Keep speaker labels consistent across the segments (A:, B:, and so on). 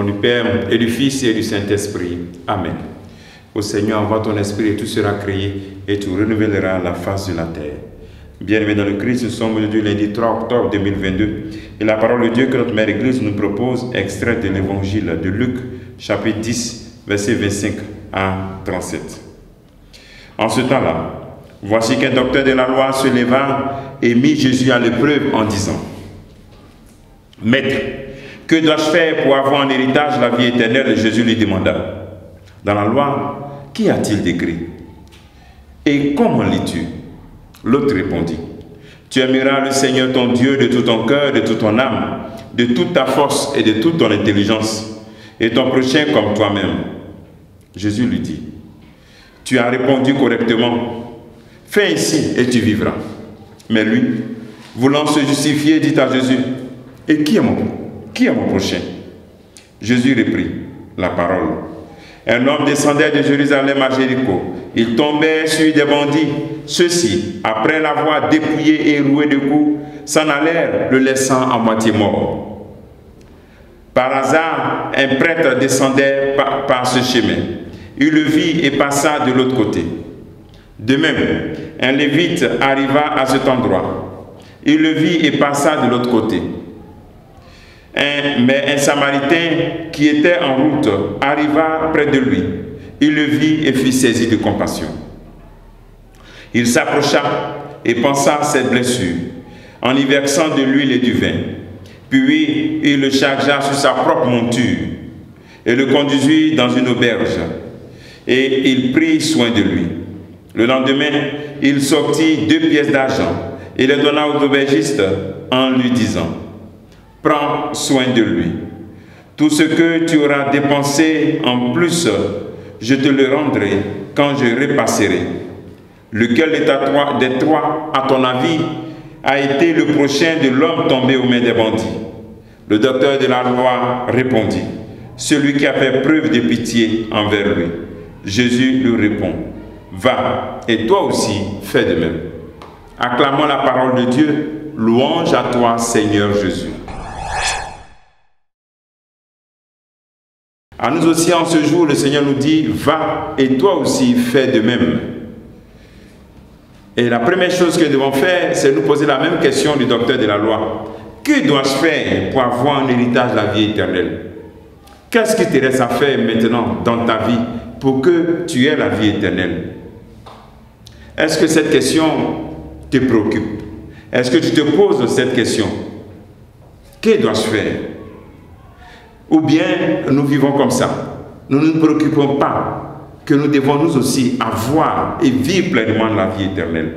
A: du Père, et du Fils, et du Saint-Esprit. Amen. Ô Seigneur, envoie ton esprit et tout sera créé, et tu renouvelleras la face de la terre. Bien-aimés dans le Christ, nous sommes aujourd'hui lundi 3 octobre 2022, et la parole de Dieu que notre Mère Église nous propose, extrait de l'Évangile de Luc, chapitre 10, versets 25 à 37. En ce temps-là, voici qu'un docteur de la loi se leva et mit Jésus à l'épreuve en disant: « Maître, que dois-je faire pour avoir en héritage la vie éternelle ?» Jésus lui demanda: « Dans la loi, qui a-t-il décrit? Et comment lis-tu » L'autre répondit: « Tu aimeras le Seigneur ton Dieu de tout ton cœur, de toute ton âme, de toute ta force et de toute ton intelligence, et ton prochain comme toi-même. » Jésus lui dit: « Tu as répondu correctement. Fais ainsi et tu vivras. » Mais lui, voulant se justifier, dit à Jésus: « Et qui est mon prochain ?» Jésus reprit la parole. Un homme descendait de Jérusalem à Jéricho. Il tombait sur des bandits. Ceux-ci, après l'avoir dépouillé et roué de coups, s'en allèrent, le laissant à moitié mort. Par hasard, un prêtre descendait par ce chemin. Il le vit et passa de l'autre côté. De même, un lévite arriva à cet endroit. Il le vit et passa de l'autre côté. Mais un Samaritain qui était en route arriva près de lui. Il le vit et fut saisi de compassion. Il s'approcha et pansa cette blessure en y versant de l'huile et du vin. Puis il le chargea sur sa propre monture et le conduisit dans une auberge. Et il prit soin de lui. Le lendemain, il sortit 2 pièces d'argent et les donna aux aubergistes en lui disant: « Prends soin de lui. Tout ce que tu auras dépensé en plus, je te le rendrai quand je repasserai. Lequel des trois, à ton avis, a été le prochain de l'homme tombé aux mains des bandits ?» Le docteur de la loi répondit: « Celui qui a fait preuve de pitié envers lui. » Jésus lui répond: « Va, et toi aussi fais de même. » Acclamons la parole de Dieu. Louange à toi, Seigneur Jésus. À nous aussi, en ce jour, le Seigneur nous dit: va, et toi aussi fais de même. Et la première chose que nous devons faire, c'est nous poser la même question du docteur de la loi. Que dois-je faire pour avoir un héritage de la vie éternelle? Qu'est-ce qui te reste à faire maintenant dans ta vie pour que tu aies la vie éternelle? Est-ce que cette question te préoccupe? Est-ce que tu te poses cette question? Que dois-je faire? Ou bien nous vivons comme ça. Nous ne nous préoccupons pas que nous devons nous aussi avoir et vivre pleinement la vie éternelle.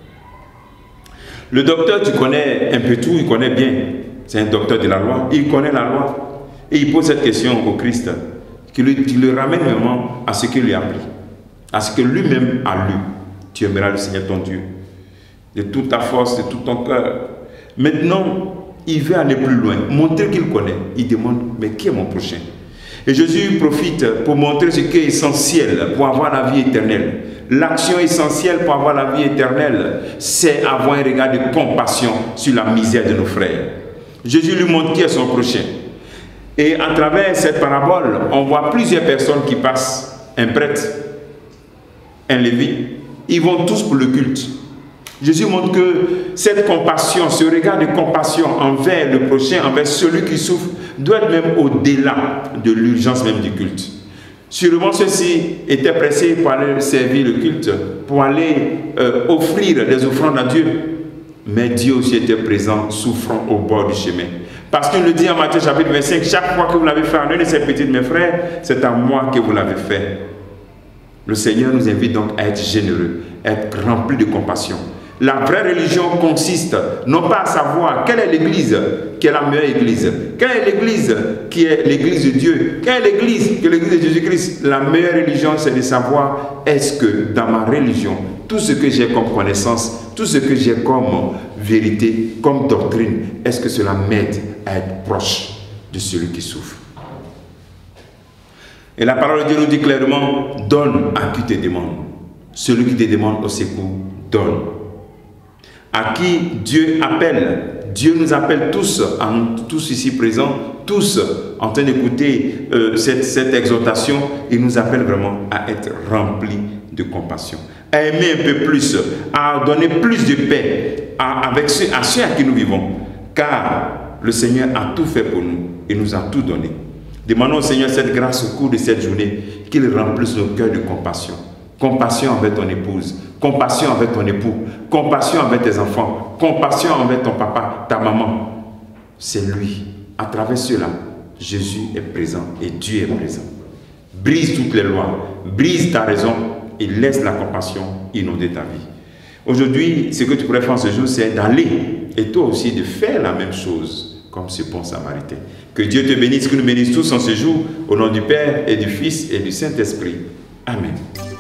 A: Le docteur, tu connais un peu tout, il connaît bien. C'est un docteur de la loi, il connaît la loi. Et il pose cette question au Christ, qui le ramène vraiment à ce qu'il lui a appris, à ce que lui-même a lu. Tu aimeras le Seigneur ton Dieu de toute ta force, de tout ton cœur. Maintenant, il veut aller plus loin, montrer qu'il connaît. Il demande: mais qui est mon prochain? Et Jésus profite pour montrer ce qui est essentiel pour avoir la vie éternelle. L'action essentielle pour avoir la vie éternelle, c'est avoir un regard de compassion sur la misère de nos frères. Jésus lui montre qui est son prochain. Et à travers cette parabole, on voit plusieurs personnes qui passent. Un prêtre, un lévite, ils vont tous pour le culte. Jésus montre que cette compassion, ce regard de compassion envers le prochain, envers celui qui souffre, doit être même au-delà de l'urgence même du culte. Sûrement ceux-ci étaient pressés pour aller servir le culte, pour aller offrir des offrandes à Dieu. Mais Dieu aussi était présent, souffrant au bord du chemin. Parce qu'il le dit en Matthieu chapitre 25, chaque fois que vous l'avez fait à l'un de ces petits de mes frères, c'est à moi que vous l'avez fait. Le Seigneur nous invite donc à être généreux, à être rempli de compassion. La vraie religion consiste non pas à savoir quelle est l'église qui est la meilleure église, quelle est l'église qui est l'église de Dieu, quelle est l'église qui est l'église de Jésus-Christ. La meilleure religion, c'est de savoir: est-ce que dans ma religion, tout ce que j'ai comme connaissance, tout ce que j'ai comme vérité, comme doctrine, est-ce que cela m'aide à être proche de celui qui souffre? Et la parole de Dieu nous dit clairement: donne à qui te demande. Celui qui te demande au secours, donne. À qui Dieu appelle, Dieu nous appelle tous, tous ici présents, tous en train d'écouter cette exhortation. Il nous appelle vraiment à être remplis de compassion, à aimer un peu plus, à donner plus de paix à ceux à qui nous vivons. Car le Seigneur a tout fait pour nous et nous a tout donné. Demandons au Seigneur cette grâce au cours de cette journée, qu'il remplisse nos cœurs de compassion. Compassion envers ton épouse, compassion envers ton époux, compassion envers tes enfants, compassion envers ton papa, ta maman. C'est lui. À travers cela, Jésus est présent et Dieu est présent. Brise toutes les lois, brise ta raison et laisse la compassion inonder ta vie. Aujourd'hui, ce que tu pourrais faire ce jour, c'est d'aller et toi aussi de faire la même chose comme ce bon Samaritain. Que Dieu te bénisse, que nous bénisse tous en ce jour, au nom du Père et du Fils et du Saint-Esprit. Amen.